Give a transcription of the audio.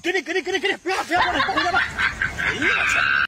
给你，不要过来，回家吧。哎呀，我去。